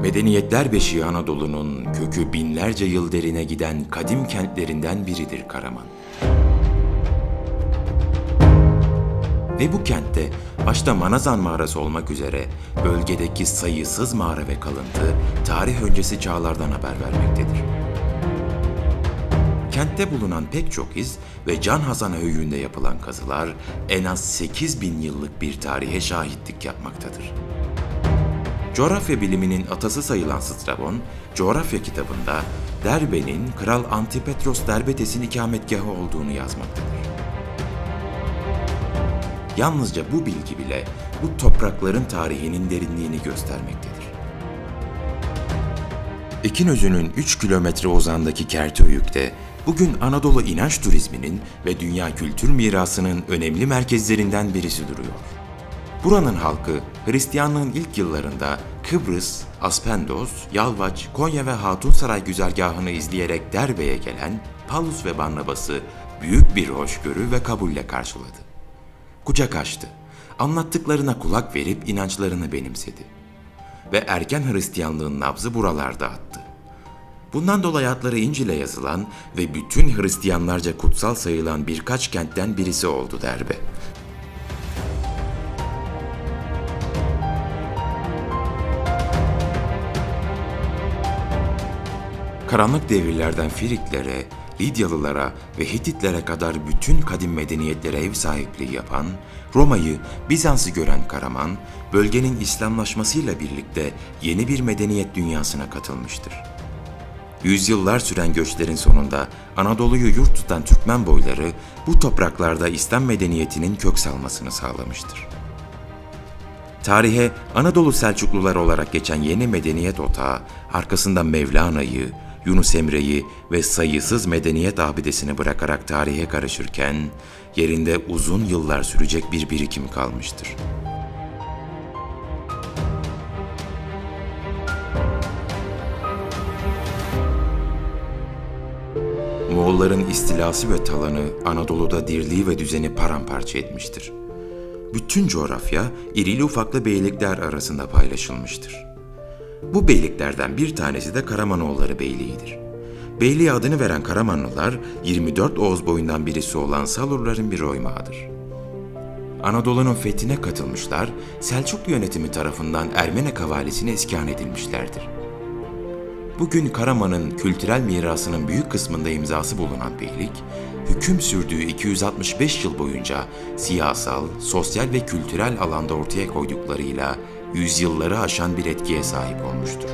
Medeniyetler beşiği Anadolu'nun kökü binlerce yıl derine giden kadim kentlerinden biridir Karaman. Ve bu kentte başta Manazan mağarası olmak üzere bölgedeki sayısız mağara ve kalıntı tarih öncesi çağlardan haber vermektedir. Kentte bulunan pek çok iz ve Can Hasan Höyüğü'nde yapılan kazılar en az 8.000 yıllık bir tarihe şahitlik yapmaktadır. Coğrafya biliminin atası sayılan Strabon, coğrafya kitabında Derbe'nin Kral Antipatros Derbetes'in ikametgahı olduğunu yazmaktadır. Yalnızca bu bilgi bile bu toprakların tarihinin derinliğini göstermektedir. Ekinözü'nün 3 kilometre uzandaki Kertöyük'te bugün Anadolu inanç turizminin ve dünya kültür mirasının önemli merkezlerinden birisi duruyor. Buranın halkı Hristiyanlığın ilk yıllarında Kıbrıs, Aspendos, Yalvaç, Konya ve Hatunsaray güzergahını izleyerek Derbe'ye gelen Paulus ve Barnabas'ı büyük bir hoşgörü ve kabulle karşıladı. Kucak açtı, anlattıklarına kulak verip inançlarını benimsedi. Ve erken Hristiyanlığın nabzı buralarda attı. Bundan dolayı adları İncil'e yazılan ve bütün Hristiyanlarca kutsal sayılan birkaç kentten birisi oldu Derbe. Karanlık devirlerden Firiklere, Lidyalılara ve Hititlere kadar bütün kadim medeniyetlere ev sahipliği yapan, Roma'yı, Bizans'ı gören Karaman, bölgenin İslamlaşmasıyla birlikte yeni bir medeniyet dünyasına katılmıştır. Yüzyıllar süren göçlerin sonunda Anadolu'yu yurt tutan Türkmen boyları bu topraklarda İslam medeniyetinin kök salmasını sağlamıştır. Tarihe Anadolu Selçuklular olarak geçen yeni medeniyet otağı, arkasında Mevlana'yı, Yunus Emre'yi ve sayısız medeniyet abidesini bırakarak tarihe karışırken, yerinde uzun yıllar sürecek bir birikim kalmıştır. Moğolların istilası ve talanı Anadolu'da dirliği ve düzeni paramparça etmiştir. Bütün coğrafya irili ufaklı beylikler arasında paylaşılmıştır. Bu beyliklerden bir tanesi de Karamanoğulları Beyliği'dir. Beyliğe adını veren Karamanlılar, 24 Oğuz boyundan birisi olan Salurların bir oymağıdır. Anadolu'nun fethine katılmışlar, Selçuklu yönetimi tarafından Ermenek havalisine iskan edilmişlerdir. Bugün Karaman'ın kültürel mirasının büyük kısmında imzası bulunan beylik, hüküm sürdüğü 265 yıl boyunca siyasal, sosyal ve kültürel alanda ortaya koyduklarıyla yüzyılları aşan bir etkiye sahip olmuştur.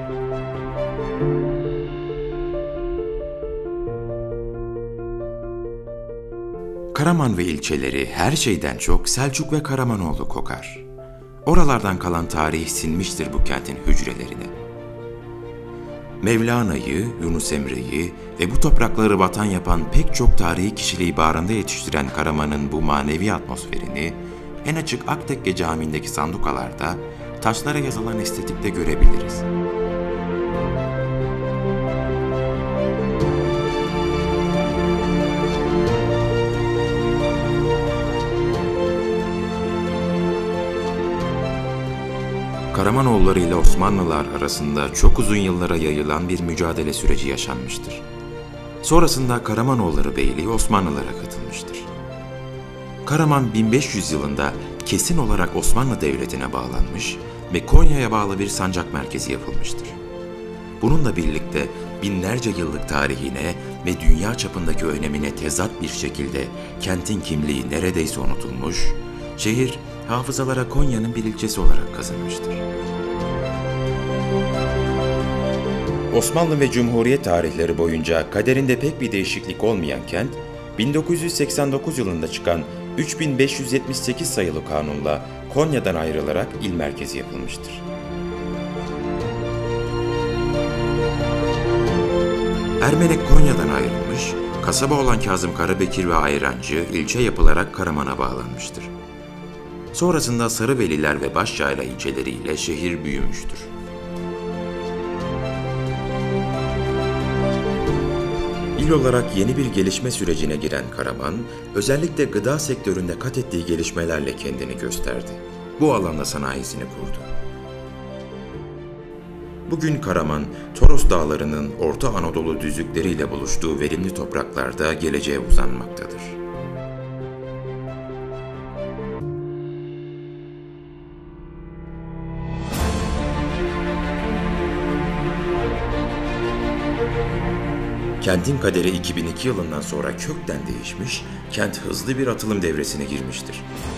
Karaman ve ilçeleri her şeyden çok Selçuk ve Karamanoğlu kokar. Oralardan kalan tarih sinmiştir bu kentin hücrelerine. Mevlana'yı, Yunus Emre'yi ve bu toprakları vatan yapan pek çok tarihi kişiliği bağrında yetiştiren Karaman'ın bu manevi atmosferini en açık Aktekke Camii'ndeki sandukalarda taşlara yazılan estetikte görebiliriz. Karamanoğulları ile Osmanlılar arasında çok uzun yıllara yayılan bir mücadele süreci yaşanmıştır. Sonrasında Karamanoğulları Beyliği Osmanlılara katılmıştır. Karaman 1500 yılında kesin olarak Osmanlı Devleti'ne bağlanmış ve Konya'ya bağlı bir sancak merkezi yapılmıştır. Bununla birlikte binlerce yıllık tarihine ve dünya çapındaki önemine tezat bir şekilde kentin kimliği neredeyse unutulmuş, şehir hafızalara Konya'nın bir ilçesi olarak kazınmıştır. Osmanlı ve Cumhuriyet tarihleri boyunca kaderinde pek bir değişiklik olmayan kent, 1989 yılında çıkan 3578 sayılı kanunla Konya'dan ayrılarak il merkezi yapılmıştır. Ermenek Konya'dan ayrılmış, kasaba olan Kazım Karabekir ve Ayrancı ilçe yapılarak Karaman'a bağlanmıştır. Sonrasında Sarıveliler ve Başyayla ilçeleriyle şehir büyümüştür. İl olarak yeni bir gelişme sürecine giren Karaman, özellikle gıda sektöründe kat ettiği gelişmelerle kendini gösterdi. Bu alanda sanayisini kurdu. Bugün Karaman, Toros Dağları'nın Orta Anadolu düzlükleriyle buluştuğu verimli topraklarda geleceğe uzanmaktadır. Kentin kaderi 2002 yılından sonra kökten değişmiş, kent hızlı bir atılım devresine girmiştir.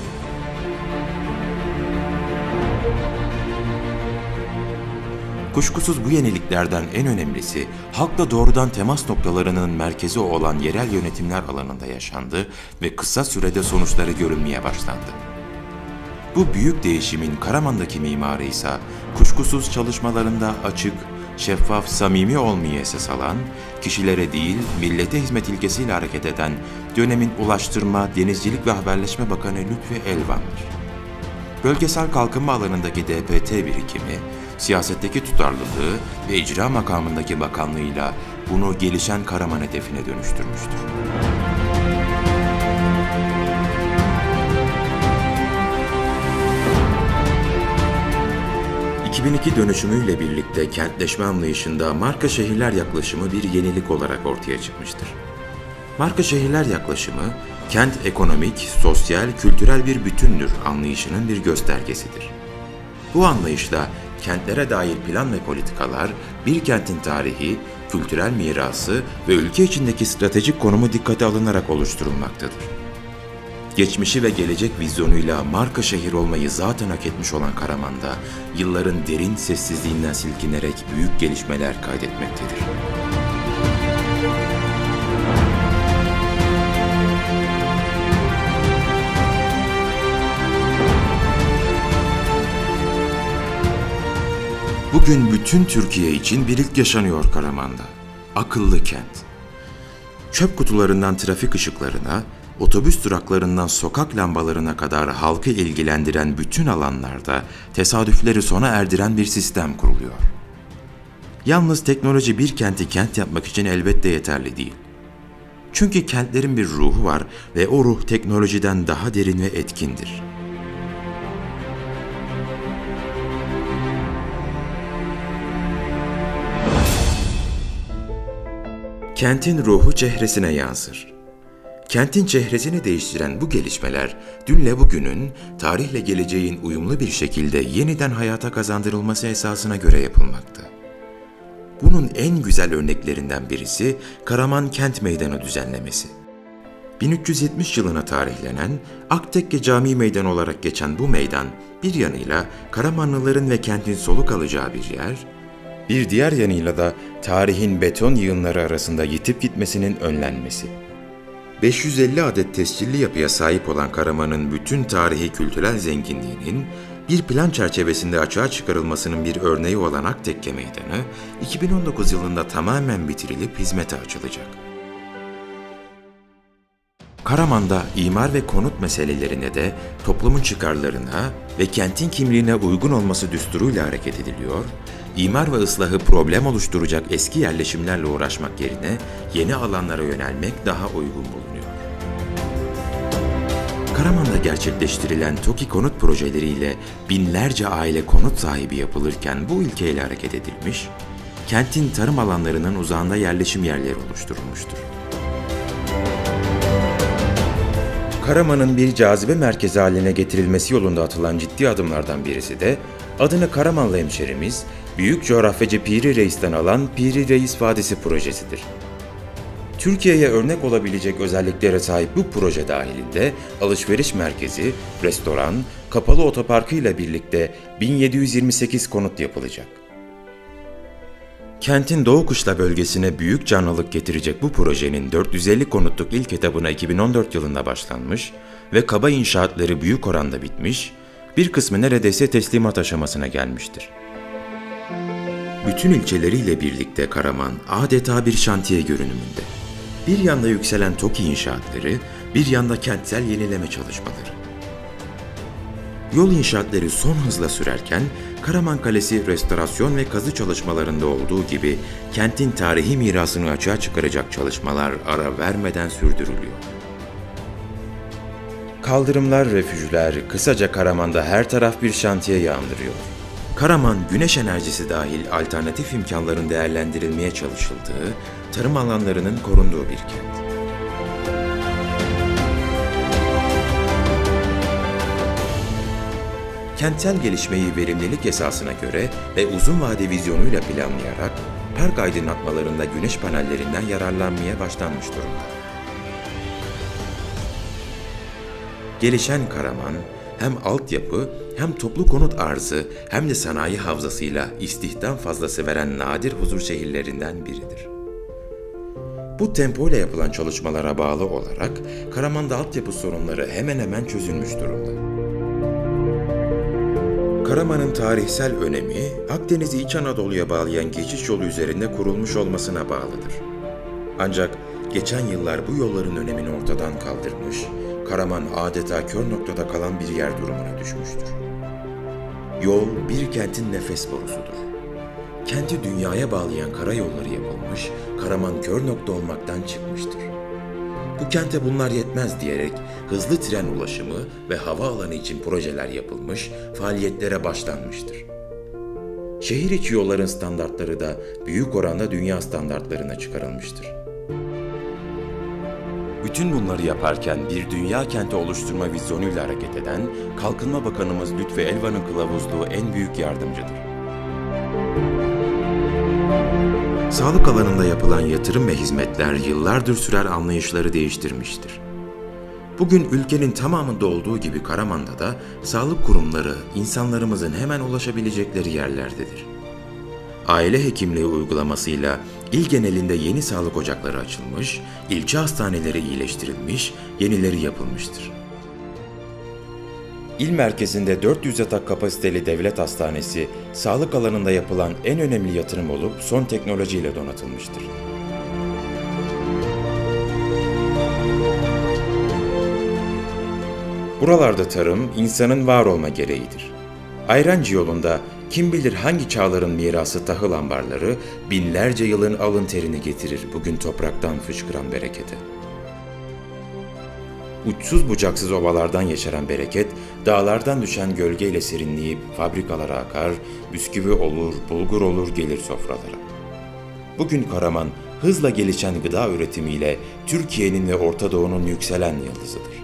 Kuşkusuz bu yeniliklerden en önemlisi, halkla doğrudan temas noktalarının merkezi olan yerel yönetimler alanında yaşandı ve kısa sürede sonuçları görülmeye başlandı. Bu büyük değişimin Karaman'daki mimarı ise kuşkusuz çalışmalarında açık, şeffaf, samimi olmayı esas alan, kişilere değil millete hizmet ilkesiyle hareket eden dönemin Ulaştırma, Denizcilik ve Haberleşme Bakanı Lütfi Elvan'dır. Bölgesel kalkınma alanındaki DPT birikimi, siyasetteki tutarlılığı ve icra makamındaki bakanlığıyla bunu gelişen Karaman hedefine dönüştürmüştür. 2002 dönüşümüyle birlikte kentleşme anlayışında marka şehirler yaklaşımı bir yenilik olarak ortaya çıkmıştır. Marka şehirler yaklaşımı, kent ekonomik, sosyal, kültürel bir bütündür anlayışının bir göstergesidir. Bu anlayışla kentlere dair plan ve politikalar, bir kentin tarihi, kültürel mirası ve ülke içindeki stratejik konumu dikkate alınarak oluşturulmaktadır. Geçmişi ve gelecek vizyonuyla marka şehir olmayı zaten hak etmiş olan Karaman'da, yılların derin sessizliğinden silkinerek büyük gelişmeler kaydetmektedir. Bugün bütün Türkiye için bir ilk yaşanıyor Karaman'da. Akıllı kent. Çöp kutularından trafik ışıklarına, otobüs duraklarından sokak lambalarına kadar halkı ilgilendiren bütün alanlarda tesadüfleri sona erdiren bir sistem kuruluyor. Yalnız teknoloji bir kenti kent yapmak için elbette yeterli değil. Çünkü kentlerin bir ruhu var ve o ruh teknolojiden daha derin ve etkindir. Kentin ruhu çehresine yansır. Kentin çehresini değiştiren bu gelişmeler, dünle bugünün, tarihle geleceğin uyumlu bir şekilde yeniden hayata kazandırılması esasına göre yapılmakta. Bunun en güzel örneklerinden birisi Karaman Kent Meydanı düzenlemesi. 1370 yılına tarihlenen Aktekke Camii Meydanı olarak geçen bu meydan, bir yanıyla Karamanlıların ve kentin soluk alacağı bir yer, bir diğer yanıyla da tarihin beton yığınları arasında yitip gitmesinin önlenmesi. 550 adet tescilli yapıya sahip olan Karaman'ın bütün tarihi kültürel zenginliğinin bir plan çerçevesinde açığa çıkarılmasının bir örneği olan Aktekke Meydanı, 2019 yılında tamamen bitirilip hizmete açılacak. Karaman'da imar ve konut meselelerine de toplumun çıkarlarına ve kentin kimliğine uygun olması düsturuyla hareket ediliyor, imar ve ıslahı problem oluşturacak eski yerleşimlerle uğraşmak yerine yeni alanlara yönelmek daha uygun bulunuyor. Karaman'da gerçekleştirilen TOKİ konut projeleriyle binlerce aile konut sahibi yapılırken bu ilkeyle hareket edilmiş, kentin tarım alanlarının uzağında yerleşim yerleri oluşturulmuştur. Karaman'ın bir cazibe merkezi haline getirilmesi yolunda atılan ciddi adımlardan birisi de adını Karamanlı hemşerimiz, büyük coğrafyacı Piri Reis'ten alan Piri Reis Vadisi projesidir. Türkiye'ye örnek olabilecek özelliklere sahip bu proje dahilinde alışveriş merkezi, restoran, kapalı otoparkı ile birlikte 1728 konut yapılacak. Kentin Doğu Kışla bölgesine büyük canlılık getirecek bu projenin 450 konutluk ilk etabına 2014 yılında başlanmış ve kaba inşaatları büyük oranda bitmiş, bir kısmı neredeyse teslimat aşamasına gelmiştir. Bütün ilçeleriyle birlikte Karaman adeta bir şantiye görünümünde. Bir yanda yükselen TOKİ inşaatları, bir yanda kentsel yenileme çalışmaları. Yol inşaatları son hızla sürerken, Karaman Kalesi restorasyon ve kazı çalışmalarında olduğu gibi kentin tarihi mirasını açığa çıkaracak çalışmalar ara vermeden sürdürülüyor. Kaldırımlar, refüjler, kısaca Karaman'da her taraf bir şantiye andırıyor. Karaman, güneş enerjisi dahil alternatif imkanların değerlendirilmeye çalışıldığı, tarım alanlarının korunduğu bir kent. Kentsel gelişmeyi verimlilik esasına göre ve uzun vade vizyonuyla planlayarak, park aydınlatmalarında güneş panellerinden yararlanmaya başlanmış durumda. Gelişen Karaman, hem altyapı hem toplu konut arzı hem de sanayi havzasıyla istihdam fazlası veren nadir huzur şehirlerinden biridir. Bu tempoyla yapılan çalışmalara bağlı olarak Karaman'da altyapı sorunları hemen hemen çözülmüş durumda. Karaman'ın tarihsel önemi, Akdeniz'i İç Anadolu'ya bağlayan geçiş yolu üzerinde kurulmuş olmasına bağlıdır. Ancak geçen yıllar bu yolların önemini ortadan kaldırmış, Karaman adeta kör noktada kalan bir yer durumuna düşmüştür. Yol, bir kentin nefes borusudur. Kenti dünyaya bağlayan karayolları yapılmış, Karaman kör nokta olmaktan çıkmıştır. Bu kente bunlar yetmez diyerek hızlı tren ulaşımı ve havaalanı için projeler yapılmış, faaliyetlere başlanmıştır. Şehir içi yolların standartları da büyük oranda dünya standartlarına çıkarılmıştır. Bütün bunları yaparken bir dünya kenti oluşturma vizyonuyla hareket eden Kalkınma Bakanımız Lütfi Elvan'ın kılavuzluğu en büyük yardımcıdır. Sağlık alanında yapılan yatırım ve hizmetler yıllardır sürer anlayışları değiştirmiştir. Bugün ülkenin tamamında olduğu gibi Karaman'da da sağlık kurumları insanlarımızın hemen ulaşabilecekleri yerlerdedir. Aile hekimliği uygulamasıyla il genelinde yeni sağlık ocakları açılmış, ilçe hastaneleri iyileştirilmiş, yenileri yapılmıştır. İl merkezinde 400 yatak kapasiteli devlet hastanesi, sağlık alanında yapılan en önemli yatırım olup son teknolojiyle donatılmıştır. Buralarda tarım, insanın var olma gereğidir. Ayrancı yolunda kim bilir hangi çağların mirası tahıl ambarları binlerce yılın alın terini getirir bugün topraktan fışkıran berekete. Uçsuz bucaksız ovalardan yeşeren bereket, dağlardan düşen gölgeyle serinleyip fabrikalara akar, bisküvi olur, bulgur olur gelir sofralara. Bugün Karaman, hızla gelişen gıda üretimiyle Türkiye'nin ve Orta Doğu'nun yükselen yıldızıdır.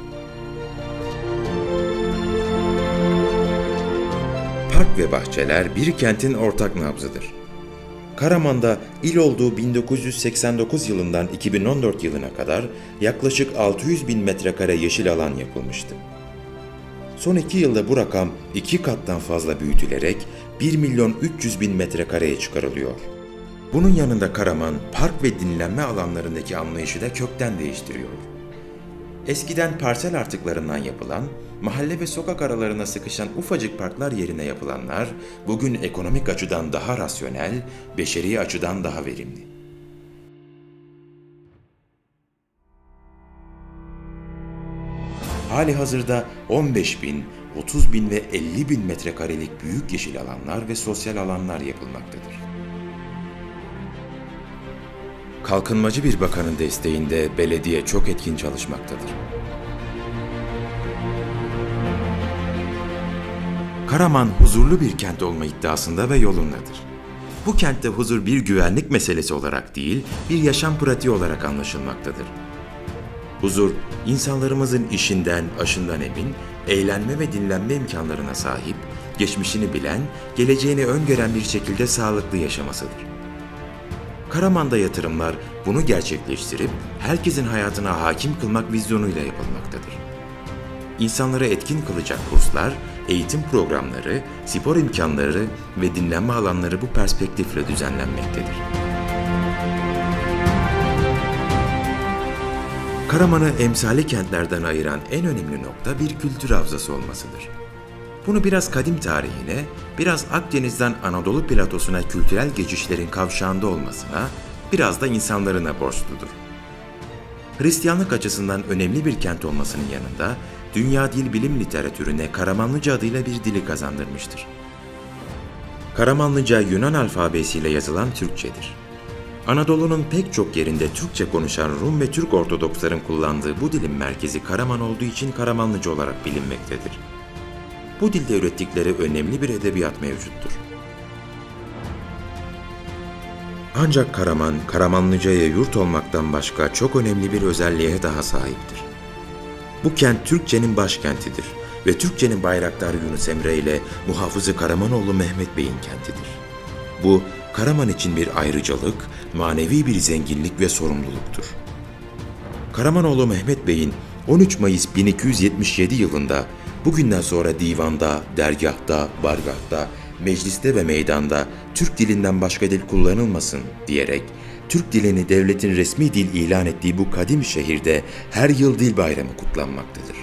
Park ve bahçeler bir kentin ortak nabzıdır. Karaman'da il olduğu 1989 yılından 2014 yılına kadar yaklaşık 600 bin metrekare yeşil alan yapılmıştı. Son 2 yılda bu rakam 2 kattan fazla büyütülerek 1 milyon 300 bin metrekareye çıkarılıyor. Bunun yanında Karaman, park ve dinlenme alanlarındaki anlayışı da kökten değiştiriyor. Eskiden parsel artıklarından yapılan, mahalle ve sokak aralarına sıkışan ufacık parklar yerine yapılanlar, bugün ekonomik açıdan daha rasyonel, beşeri açıdan daha verimli. Halihazırda 15 bin, 30 bin ve 50 bin metrekarelik büyük yeşil alanlar ve sosyal alanlar yapılmaktadır. Kalkınmacı bir bakanın desteğinde belediye çok etkin çalışmaktadır. Karaman huzurlu bir kent olma iddiasında ve yolundadır. Bu kentte huzur bir güvenlik meselesi olarak değil, bir yaşam pratiği olarak anlaşılmaktadır. Huzur, insanlarımızın işinden, aşından emin, eğlenme ve dinlenme imkanlarına sahip, geçmişini bilen, geleceğini öngören bir şekilde sağlıklı yaşamasıdır. Karaman'da yatırımlar bunu gerçekleştirip herkesin hayatına hakim kılmak vizyonuyla yapılmaktadır. İnsanları etkin kılacak kurslar, eğitim programları, spor imkanları ve dinlenme alanları bu perspektifle düzenlenmektedir. Karaman'ı emsali kentlerden ayıran en önemli nokta bir kültür havzası olmasıdır. Bunu biraz kadim tarihine, biraz Akdeniz'den Anadolu platosuna kültürel geçişlerin kavşağında olmasına, biraz da insanlarına borçludur. Hristiyanlık açısından önemli bir kent olmasının yanında, dünya dil bilim literatürüne Karamanlıca adıyla bir dili kazandırmıştır. Karamanlıca Yunan alfabesiyle yazılan Türkçedir. Anadolu'nun pek çok yerinde Türkçe konuşan Rum ve Türk Ortodoksların kullandığı bu dilin merkezi Karaman olduğu için Karamanlıca olarak bilinmektedir. Bu dilde ürettikleri önemli bir edebiyat mevcuttur. Ancak Karaman, Karamanlıca'ya yurt olmaktan başka çok önemli bir özelliğe daha sahiptir. Bu kent Türkçenin başkentidir ve Türkçenin bayraktarı Yunus Emre ile muhafızı Karamanoğlu Mehmet Bey'in kentidir. Bu, Karaman için bir ayrıcalık, manevi bir zenginlik ve sorumluluktur. Karamanoğlu Mehmet Bey'in 13 Mayıs 1277 yılında bugünden sonra divanda, dergâhta, bargâhta, mecliste ve meydanda Türk dilinden başka dil kullanılmasın diyerek Türk dilini devletin resmi dil ilan ettiği bu kadim şehirde her yıl dil bayramı kutlanmaktadır.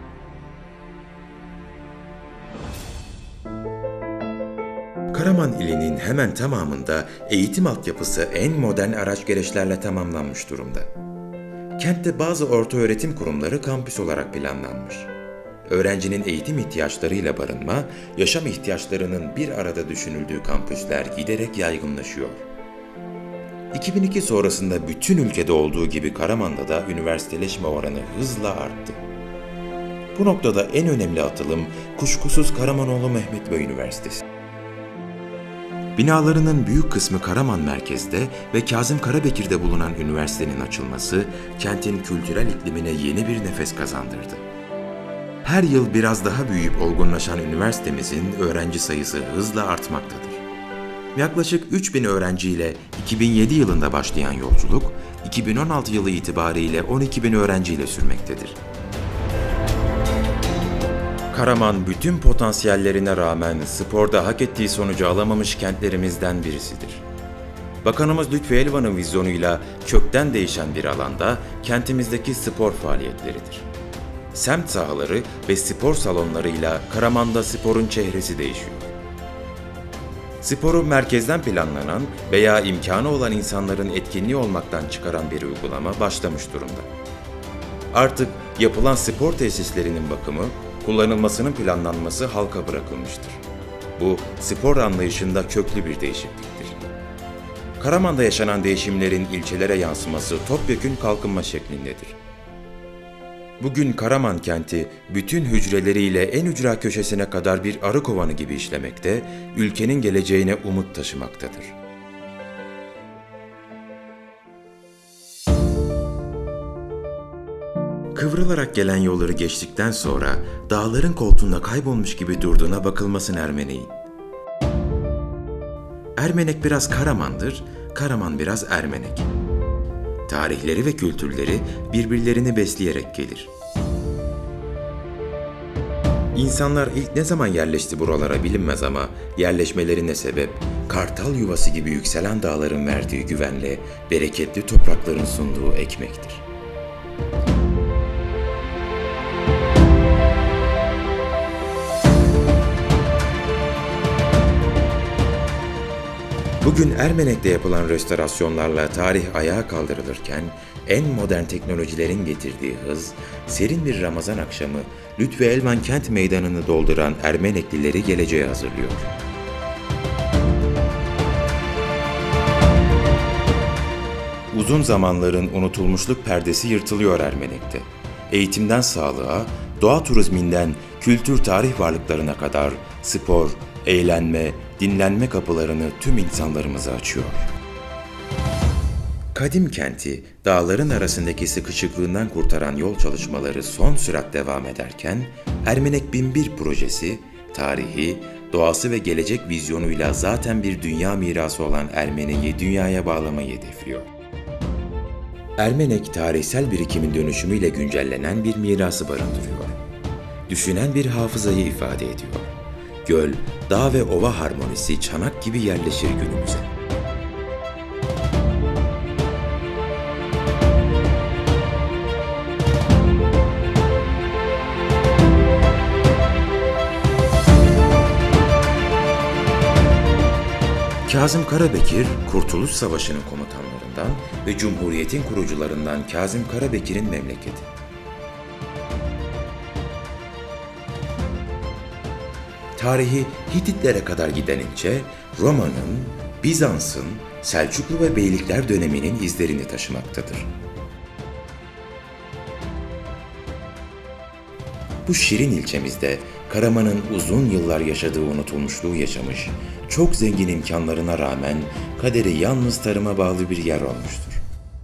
Karaman ilinin hemen tamamında eğitim altyapısı en modern araç gereçlerle tamamlanmış durumda. Kentte bazı ortaöğretim kurumları kampüs olarak planlanmış. Öğrencinin eğitim ihtiyaçlarıyla barınma, yaşam ihtiyaçlarının bir arada düşünüldüğü kampüsler giderek yaygınlaşıyor. 2002 sonrasında bütün ülkede olduğu gibi Karaman'da da üniversiteleşme oranı hızla arttı. Bu noktada en önemli atılım kuşkusuz Karamanoğlu Mehmet Bey Üniversitesi. Binalarının büyük kısmı Karaman merkezde ve Kazım Karabekir'de bulunan üniversitenin açılması, kentin kültürel iklimine yeni bir nefes kazandırdı. Her yıl biraz daha büyüyüp olgunlaşan üniversitemizin öğrenci sayısı hızla artmaktadır. Yaklaşık 3000 öğrenciyle 2007 yılında başlayan yolculuk, 2016 yılı itibariyle 12.000 öğrenciyle sürmektedir. Karaman bütün potansiyellerine rağmen sporda hak ettiği sonucu alamamış kentlerimizden birisidir. Bakanımız Lütfü Elvan'ın vizyonuyla kökten değişen bir alanda kentimizdeki spor faaliyetleridir. Semt sahaları ve spor salonlarıyla Karaman'da sporun çehresi değişiyor. Sporu merkezden planlanan veya imkanı olan insanların etkinliği olmaktan çıkaran bir uygulama başlamış durumda. Artık yapılan spor tesislerinin bakımı, kullanılmasının planlanması halka bırakılmıştır. Bu, spor anlayışında köklü bir değişikliktir. Karaman'da yaşanan değişimlerin ilçelere yansıması topyekün kalkınma şeklindedir. Bugün Karaman kenti bütün hücreleriyle en ücra köşesine kadar bir arı kovanı gibi işlemekte, ülkenin geleceğine umut taşımaktadır. Kıvrılarak gelen yolları geçtikten sonra dağların koltuğunda kaybolmuş gibi durduğuna bakılmasın Ermenek'in. Ermenek biraz Karaman'dır, Karaman biraz Ermenek. Tarihleri ve kültürleri birbirlerini besleyerek gelir. İnsanlar ilk ne zaman yerleşti buralara bilinmez ama yerleşmelerine sebep kartal yuvası gibi yükselen dağların verdiği güvenle bereketli toprakların sunduğu ekmektir. Bugün Ermenek'te yapılan restorasyonlarla tarih ayağa kaldırılırken en modern teknolojilerin getirdiği hız, serin bir Ramazan akşamı Lütfü Elvan kent meydanını dolduran Ermeneklileri geleceğe hazırlıyor. Uzun zamanların unutulmuşluk perdesi yırtılıyor Ermenek'te. Eğitimden sağlığa, doğa turizminden kültür tarih varlıklarına kadar spor, eğlenme, dinlenme kapılarını tüm insanlarımıza açıyor. Kadim kenti, dağların arasındaki sıkışıklığından kurtaran yol çalışmaları son sürat devam ederken, Ermenek 1001 projesi, tarihi, doğası ve gelecek vizyonuyla zaten bir dünya mirası olan Ermenek'i dünyaya bağlamayı hedefliyor. Ermenek, tarihsel birikimin dönüşümüyle güncellenen bir mirası barındırıyor. Düşünen bir hafızayı ifade ediyor. Göl, dağ ve ova harmonisi çanak gibi yerleşir günümüze. Kazım Karabekir, Kurtuluş Savaşı'nın komutanlarından ve Cumhuriyet'in kurucularından Kazım Karabekir'in memleketi. Tarihi Hititlere kadar giden ilçe, Roma'nın, Bizans'ın, Selçuklu ve Beylikler döneminin izlerini taşımaktadır. Bu şirin ilçemizde Karaman'ın uzun yıllar yaşadığı unutulmuşluğu yaşamış, çok zengin imkanlarına rağmen kaderi yalnız tarıma bağlı bir yer olmuştur.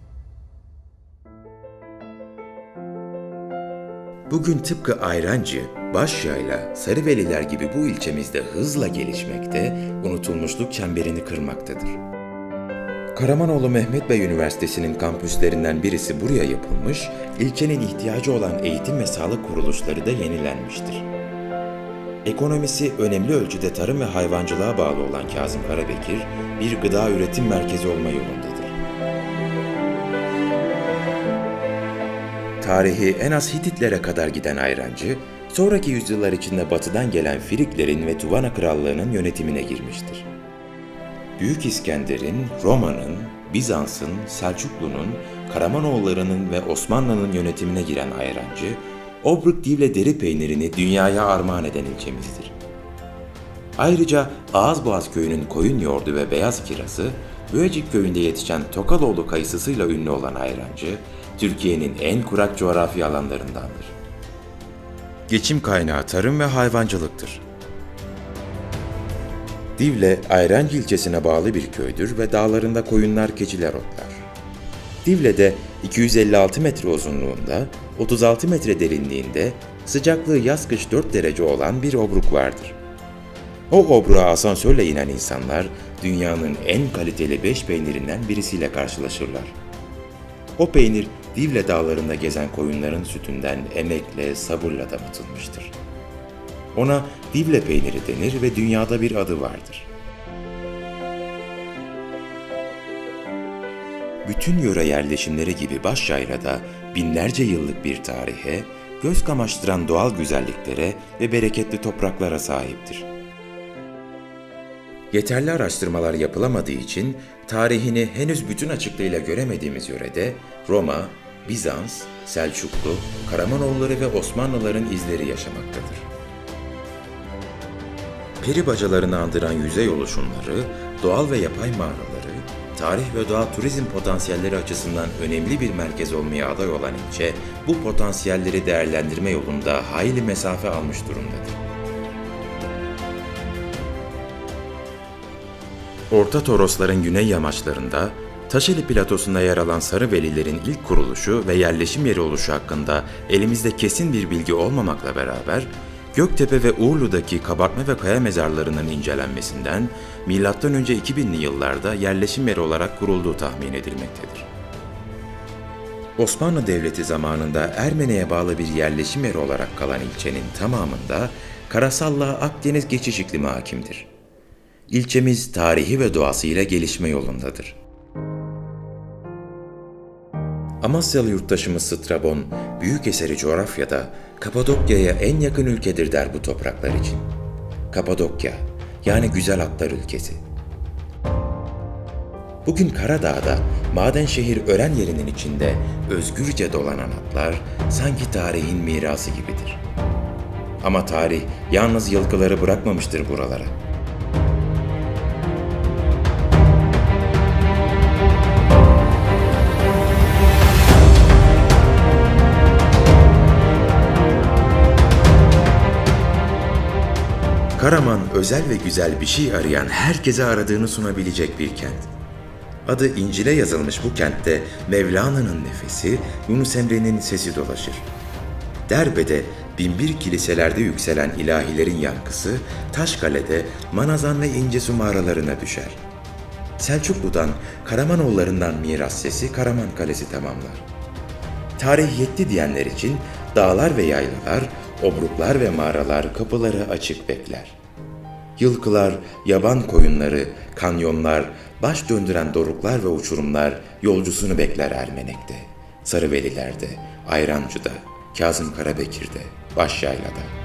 Bugün tıpkı Ayrancı, Başyayla, Sarıveliler gibi bu ilçemizde hızla gelişmekte, unutulmuşluk çemberini kırmaktadır. Karamanoğlu Mehmet Bey Üniversitesi'nin kampüslerinden birisi buraya yapılmış, ilçenin ihtiyacı olan eğitim ve sağlık kuruluşları da yenilenmiştir. Ekonomisi önemli ölçüde tarım ve hayvancılığa bağlı olan Kazım Karabekir, bir gıda üretim merkezi olma yolundadır. Tarihi en az Hititlere kadar giden Ayrancı, sonraki yüzyıllar içinde batıdan gelen Friklerin ve Tuvana Krallığı'nın yönetimine girmiştir. Büyük İskender'in, Roma'nın, Bizans'ın, Selçuklu'nun, Karamanoğulları'nın ve Osmanlı'nın yönetimine giren Ayrancı, Obruk-Divle deri peynirini dünyaya armağan eden ilçemizdir. Ayrıca Ağızboğaz köyünün koyun yoğurdu ve beyaz kirazı, Böcek köyünde yetişen Tokaloğlu kayısısıyla ünlü olan Ayrancı, Türkiye'nin en kurak coğrafi alanlarındandır. Geçim kaynağı tarım ve hayvancılıktır. Divle, Ayrancı ilçesine bağlı bir köydür ve dağlarında koyunlar, keçiler otlar. Divle'de 256 metre uzunluğunda, 36 metre derinliğinde, sıcaklığı yaz-kış 4 derece olan bir obruk vardır. O obruğa asansörle inen insanlar, dünyanın en kaliteli 5 peynirinden birisiyle karşılaşırlar. O peynir, Divle dağlarında gezen koyunların sütünden emekle, sabırla damıtılmıştır. Ona Divle peyniri denir ve dünyada bir adı vardır. Bütün yöre yerleşimleri gibi Başyayla'da binlerce yıllık bir tarihe, göz kamaştıran doğal güzelliklere ve bereketli topraklara sahiptir. Yeterli araştırmalar yapılamadığı için tarihini henüz bütün açıklığıyla göremediğimiz yörede Roma, Bizans, Selçuklu, Karamanoğulları ve Osmanlıların izleri yaşamaktadır. Peri bacalarını andıran yüzey oluşumları, doğal ve yapay mağaraları, tarih ve doğa turizm potansiyelleri açısından önemli bir merkez olmaya aday olan ilçe, bu potansiyelleri değerlendirme yolunda hayli mesafe almış durumdadır. Orta Torosların güney yamaçlarında, Taşeli Platosu'nda yer alan Sarıvelilerin ilk kuruluşu ve yerleşim yeri oluşu hakkında elimizde kesin bir bilgi olmamakla beraber, Göktepe ve Uğurlu'daki kabartma ve kaya mezarlarının incelenmesinden M.Ö. 2000'li yıllarda yerleşim yeri olarak kurulduğu tahmin edilmektedir. Osmanlı Devleti zamanında Ermene'ye bağlı bir yerleşim yeri olarak kalan ilçenin tamamında karasallığa Akdeniz geçiş iklimi hakimdir. İlçemiz tarihi ve doğasıyla gelişme yolundadır. Amasyalı yurttaşımız Strabon, büyük eseri coğrafyada Kapadokya'ya en yakın ülkedir der bu topraklar için. Kapadokya, yani güzel atlar ülkesi. Bugün Karadağ'da maden şehir Ören yerinin içinde özgürce dolanan atlar sanki tarihin mirası gibidir. Ama tarih yalnız yılkıları bırakmamıştır buralara. Karaman özel ve güzel bir şey arayan herkese aradığını sunabilecek bir kent. Adı İncil'e yazılmış bu kentte Mevlana'nın nefesi, Yunus Emre'nin sesi dolaşır. Derbe'de binbir kiliselerde yükselen ilahilerin yankısı, Taşkale'de Manazan ve İncesu mağaralarına düşer. Selçuklu'dan, Karamanoğullarından miras sesi Karaman Kalesi tamamlar. Tarih yetti diyenler için dağlar ve yaylalar, obruklar ve mağaralar kapıları açık bekler. Yılkılar, yaban koyunları, kanyonlar, baş döndüren doruklar ve uçurumlar yolcusunu bekler Ermenek'te, Sarıveliler'de, Ayrancı'da, Kazım Karabekir'de, Başyayla'da.